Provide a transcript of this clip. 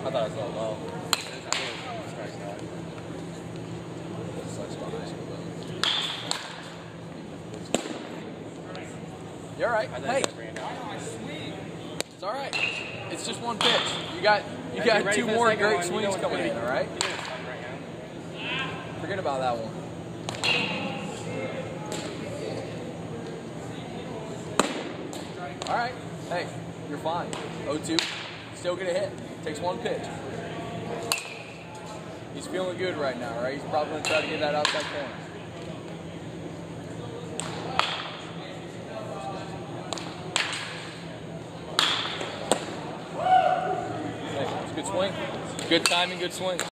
I thought it was a little low. You're all right. Hey, it's all right. It's just one pitch. You got two more great swings coming in. All right. Forget about that one. All right. Hey, you're fine. 0-2. Still get a hit. Takes one pitch. He's feeling good right now, right? He's probably going to try to get that outside corner. Hey, it's a good swing. Good timing, good swing.